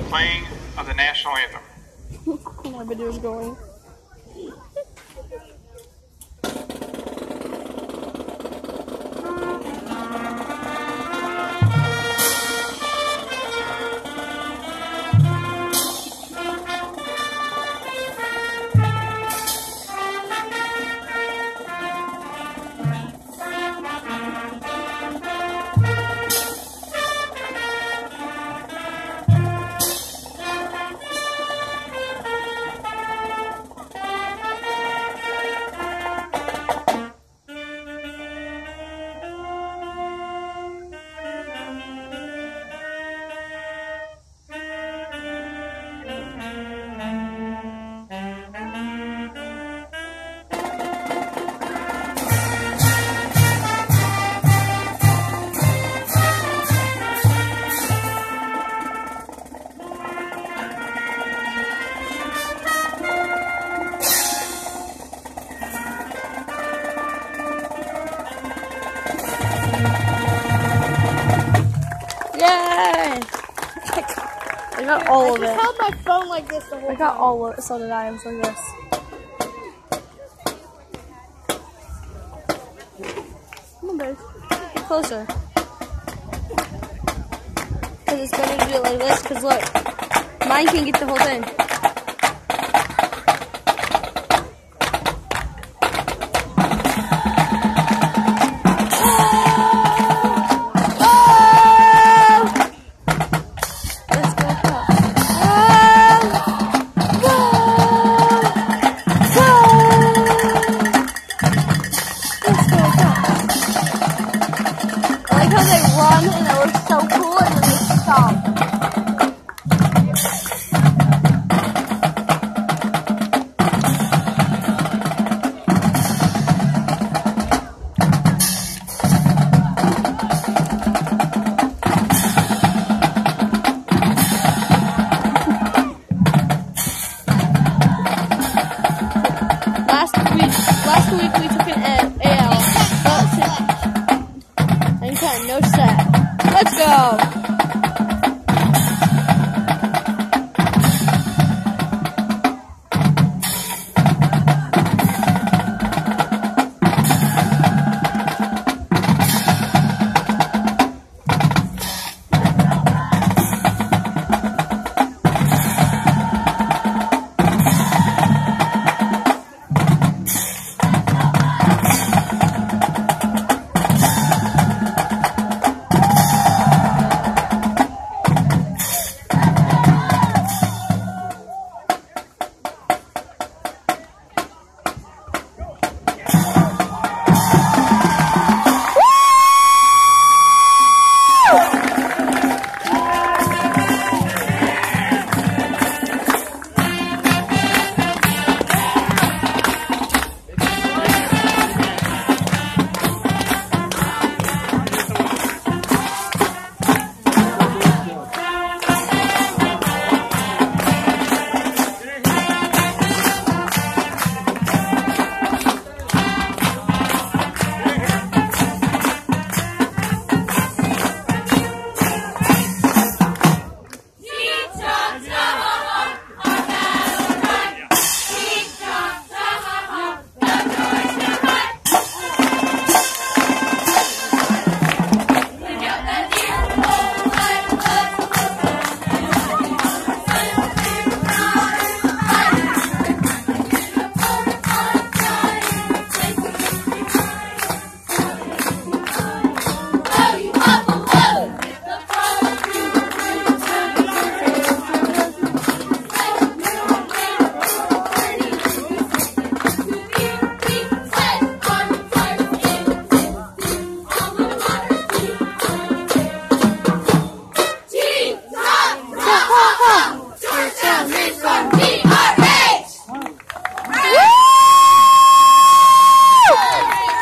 playing of the national anthem. My video's going. Yay! I got all of it. I just held my phone like this the whole time. I got all of it, so did I. I'm so yes. Come on, babe. Get closer. Because it's going to do it like this, because look, mine can get the whole thing.